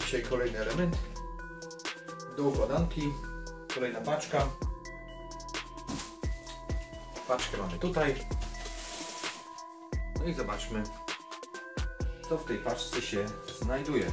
dzisiaj kolejny element do układanki, kolejna paczka. Paczkę mamy tutaj. No i zobaczmy, co w tej paczce się znajduje.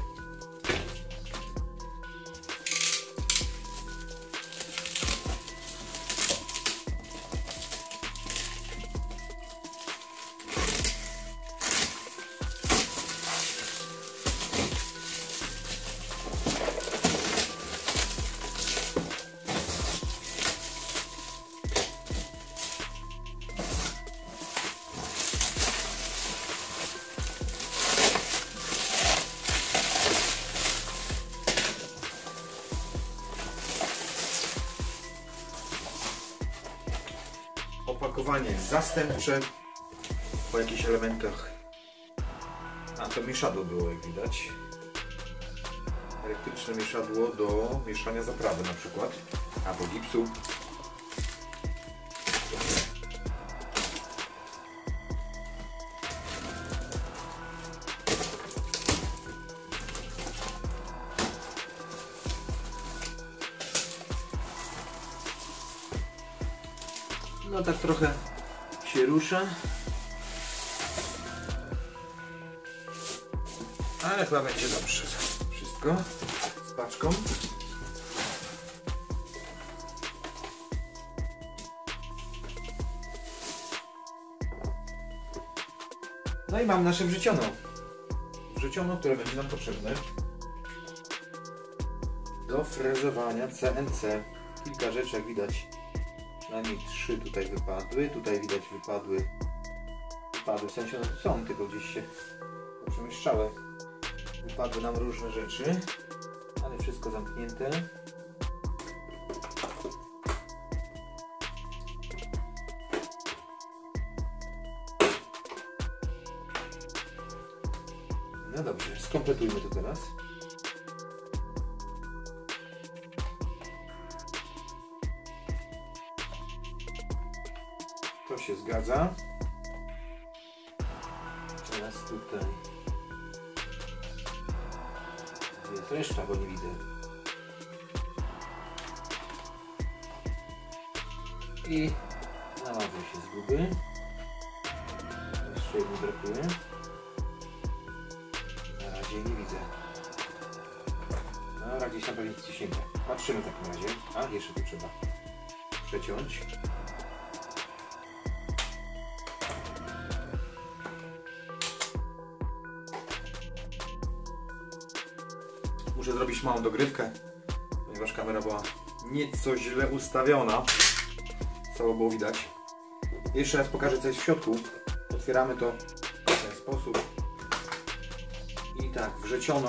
Opakowanie zastępcze po jakichś elementach. A to mieszadło było, jak widać. Elektryczne mieszadło do mieszania zaprawy na przykład, albo gipsu. No tak trochę się rusza, ale chyba będzie dobrze. Wszystko z paczką. No i mam nasze wrzeciono. Wrzeciono, które będzie nam potrzebne do frezowania CNC. Kilka rzeczy, jak widać. Przynajmniej 3 tutaj wypadły, tutaj widać wypadły, w sensie no są, tylko gdzieś się przemieszczały. Wypadły nam różne rzeczy, ale wszystko zamknięte. No dobrze, skompletujmy to teraz. To się zgadza. Teraz tutaj jest reszta, bo nie widzę. I znalazły się zguby. Jeszcze jedno brakuje. Na razie nie widzę. No, gdzieś tam pewnie nic sięga. Patrzymy w takim razie. A, jeszcze tu trzeba przeciąć. Muszę zrobić małą dogrywkę, ponieważ kamera była nieco źle ustawiona. Cało było widać. Jeszcze raz pokażę, co jest w środku. Otwieramy to w ten sposób. I tak, wrzeciono.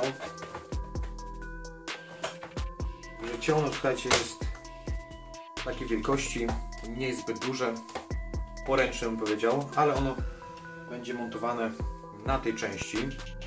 Wrzeciono, słuchajcie, jest takiej wielkości. Nie jest zbyt duże. Poręczne bym powiedział, ale ono będzie montowane na tej części.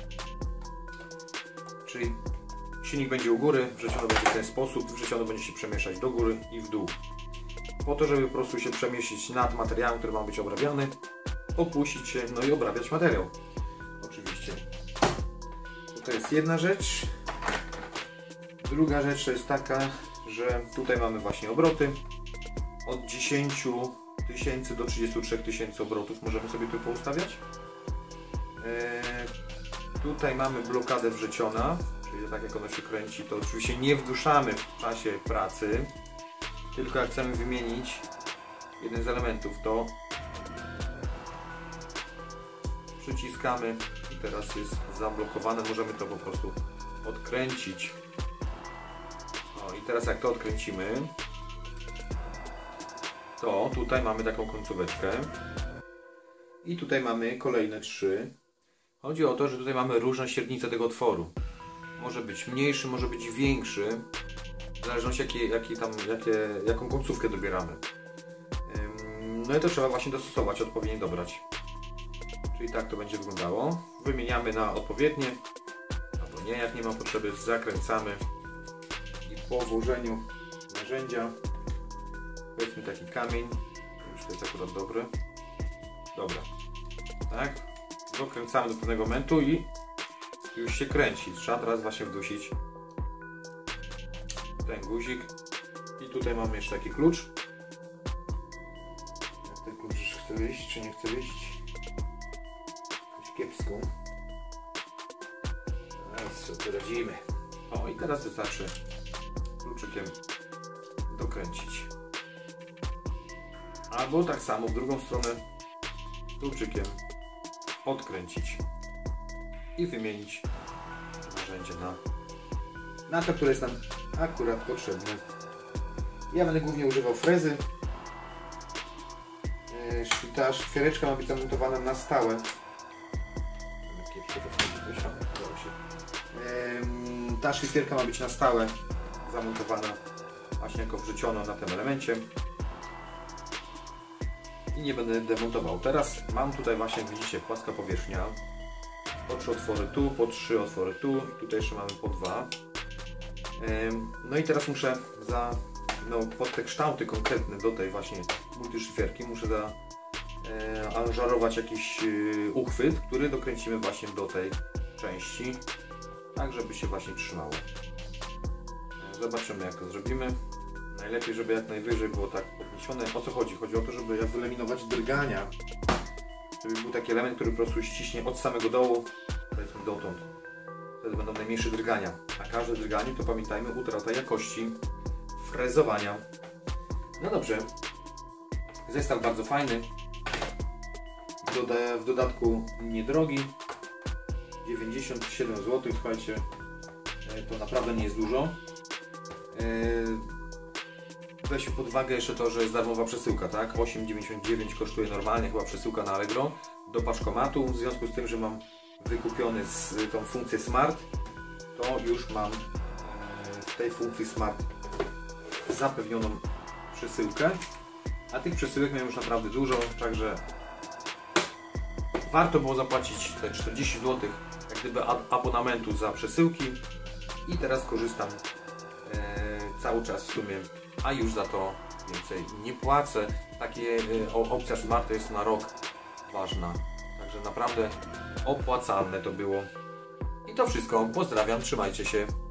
Czyli silnik będzie u góry, wrzeciono będzie w ten sposób, wrzeciono będzie się przemieszczać do góry i w dół. Po to, żeby po prostu się przemieścić nad materiałem, który ma być obrabiany, opuścić się, no i obrabiać materiał. Oczywiście. To jest jedna rzecz. Druga rzecz to jest taka, że tutaj mamy właśnie obroty. Od 10 000 do 33 000 obrotów możemy sobie tu poustawiać. Tutaj mamy blokadę wrzeciona. Czyli tak jak ono się kręci, to oczywiście nie wduszamy w czasie pracy, tylko jak chcemy wymienić jeden z elementów, to przyciskamy i teraz jest zablokowane, możemy to po prostu odkręcić. O, i teraz jak to odkręcimy, to tutaj mamy taką końcóweczkę i tutaj mamy kolejne 3. Chodzi o to, że tutaj mamy różne średnice tego otworu. Może być mniejszy, może być większy, w zależności jaką końcówkę dobieramy. No i to trzeba właśnie dostosować, odpowiednio dobrać. Czyli tak to będzie wyglądało. Wymieniamy na odpowiednie, albo nie, jak nie ma potrzeby, zakręcamy i po włożeniu narzędzia, powiedzmy taki kamień, już to jest akurat dobry. Dobra, tak, dokręcamy do pewnego momentu i już się kręci. Trzeba teraz właśnie wdusić ten guzik. I tutaj mamy jeszcze taki klucz. Jak ten klucz chce wyjść, czy nie chce wyjść? Coś kiepsko. Teraz sobie radzimy. O, i teraz wystarczy kluczykiem dokręcić. Albo tak samo w drugą stronę kluczykiem odkręcić i wymienić narzędzie na to, które jest nam akurat potrzebne. Ja będę głównie używał frezy. Ta szwiereczka ma być zamontowana na stałe. Ta szlifierka ma być na stałe zamontowana właśnie jako wrzucona na tym elemencie. I nie będę demontował. Teraz mam tutaj właśnie, jak widzicie, płaska powierzchnia. Po 3 otwory tu, po 3 otwory tu i tutaj jeszcze mamy po 2. No i teraz muszę pod te kształty konkretne do tej właśnie multiszyfierki muszę zaaranżować jakiś uchwyt, który dokręcimy właśnie do tej części, tak żeby się właśnie trzymało. Zobaczymy, jak to zrobimy. Najlepiej, żeby jak najwyżej było tak podniesione. O co chodzi? Chodzi o to, żeby wyeliminować drgania. Żeby był taki element, który po prostu ściśnie od samego dołu, powiedzmy dotąd. Wtedy będą najmniejsze drgania. A każde drganie to, pamiętajmy, utrata jakości frezowania. No dobrze. Zestaw bardzo fajny. W dodatku niedrogi. 97 zł. Słuchajcie, to naprawdę nie jest dużo. Weź pod uwagę jeszcze to, że jest darmowa przesyłka, tak? 8,99 kosztuje normalnie chyba przesyłka na Allegro do paczkomatu. W związku z tym, że mam wykupiony tą funkcję Smart, to już mam w tej funkcji Smart zapewnioną przesyłkę. A tych przesyłek miałem już naprawdę dużo, także warto było zapłacić te 40 zł jak gdyby abonamentu za przesyłki i teraz korzystam cały czas w sumie, a już za to więcej nie płacę. Takie opcja Smart jest na rok ważna, także naprawdę opłacalne to było. I to wszystko, pozdrawiam, trzymajcie się.